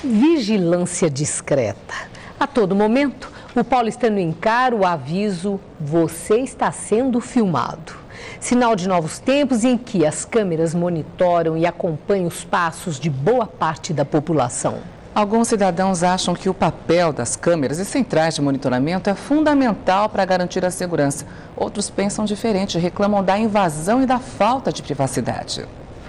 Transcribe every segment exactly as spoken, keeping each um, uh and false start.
Vigilância discreta. A todo momento, o paulistano encara o aviso: você está sendo filmado. Sinal de novos tempos em que as câmeras monitoram e acompanham os passos de boa parte da população. Alguns cidadãos acham que o papel das câmeras e centrais de monitoramento é fundamental para garantir a segurança. Outros pensam diferente, reclamam da invasão e da falta de privacidade.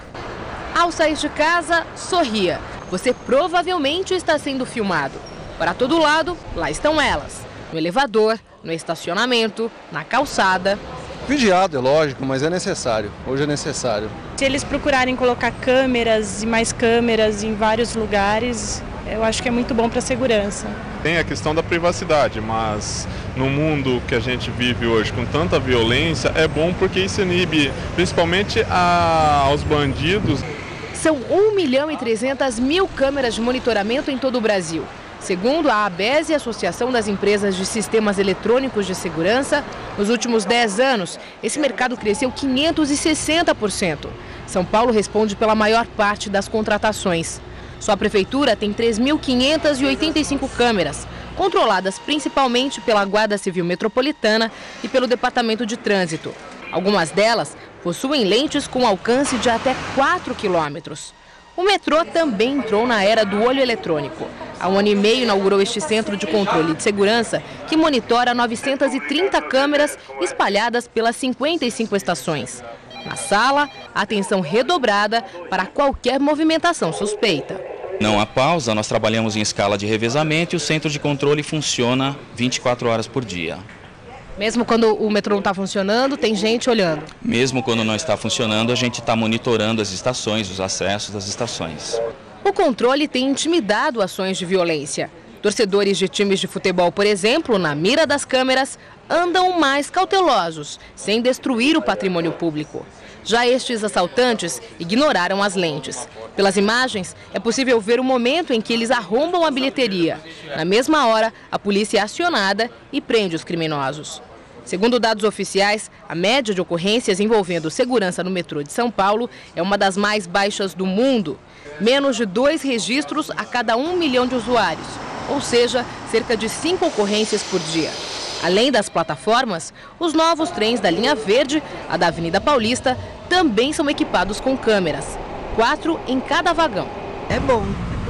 Ao sair de casa, sorria. Você provavelmente está sendo filmado. Para todo lado, lá estão elas. No elevador, no estacionamento, na calçada. Vigiado, é lógico, mas é necessário. Hoje é necessário. Se eles procurarem colocar câmeras e mais câmeras em vários lugares, eu acho que é muito bom para a segurança. Tem a questão da privacidade, mas no mundo que a gente vive hoje com tanta violência, é bom porque isso inibe principalmente a, aos bandidos. São um milhão e trezentas mil câmeras de monitoramento em todo o Brasil. Segundo a ABESE, Associação das Empresas de Sistemas Eletrônicos de Segurança, nos últimos dez anos, esse mercado cresceu quinhentos e sessenta por cento. São Paulo responde pela maior parte das contratações. Sua prefeitura tem três mil quinhentas e oitenta e cinco câmeras, controladas principalmente pela Guarda Civil Metropolitana e pelo Departamento de Trânsito. Algumas delas possuem lentes com alcance de até quatro quilômetros. O metrô também entrou na era do olho eletrônico. Há um ano e meio inaugurou este centro de controle de segurança que monitora novecentas e trinta câmeras espalhadas pelas cinquenta e cinco estações. Na sala, atenção redobrada para qualquer movimentação suspeita. Não há pausa, nós trabalhamos em escala de revezamento e o centro de controle funciona vinte e quatro horas por dia. Mesmo quando o metrô não está funcionando, tem gente olhando? Mesmo quando não está funcionando, a gente está monitorando as estações, os acessos das estações. O controle tem intimidado ações de violência. Torcedores de times de futebol, por exemplo, na mira das câmeras, andam mais cautelosos, sem destruir o patrimônio público. Já estes assaltantes ignoraram as lentes. Pelas imagens, é possível ver o momento em que eles arrombam a bilheteria. Na mesma hora, a polícia é acionada e prende os criminosos. Segundo dados oficiais, a média de ocorrências envolvendo segurança no metrô de São Paulo é uma das mais baixas do mundo. Menos de dois registros a cada um milhão de usuários, ou seja, cerca de cinco ocorrências por dia. Além das plataformas, os novos trens da linha verde, a da Avenida Paulista, também são equipados com câmeras. Quatro em cada vagão. É bom,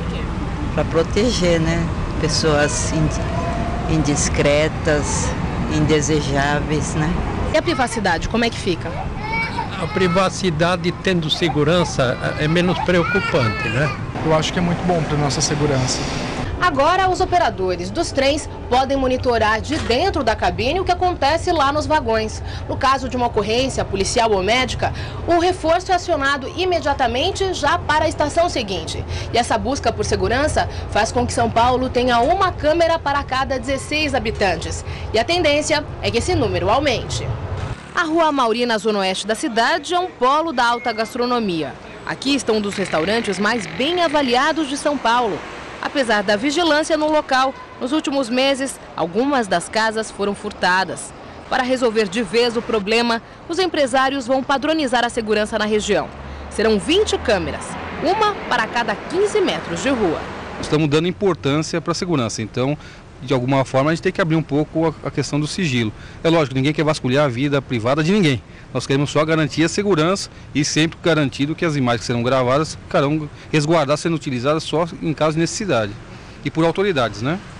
para proteger, né? Pessoas indiscretas, indesejáveis, né? E a privacidade, como é que fica? A privacidade tendo segurança é menos preocupante, né? Eu acho que é muito bom para a nossa segurança. Agora, os operadores dos trens podem monitorar de dentro da cabine o que acontece lá nos vagões. No caso de uma ocorrência policial ou médica, o reforço é acionado imediatamente já para a estação seguinte. E essa busca por segurança faz com que São Paulo tenha uma câmera para cada dezesseis habitantes. E a tendência é que esse número aumente. A Rua Amauri, na zona oeste da cidade, é um polo da alta gastronomia. Aqui estão um dos restaurantes mais bem avaliados de São Paulo. Apesar da vigilância no local, nos últimos meses, algumas das casas foram furtadas. Para resolver de vez o problema, os empresários vão padronizar a segurança na região. Serão vinte câmeras, uma para cada quinze metros de rua. Estamos dando importância para a segurança, então, de alguma forma, a gente tem que abrir um pouco a questão do sigilo. É lógico, ninguém quer vasculhar a vida privada de ninguém. Nós queremos só garantir a segurança e sempre garantido que as imagens que serão gravadas ficarão resguardadas, sendo utilizadas só em caso de necessidade e por autoridades, né?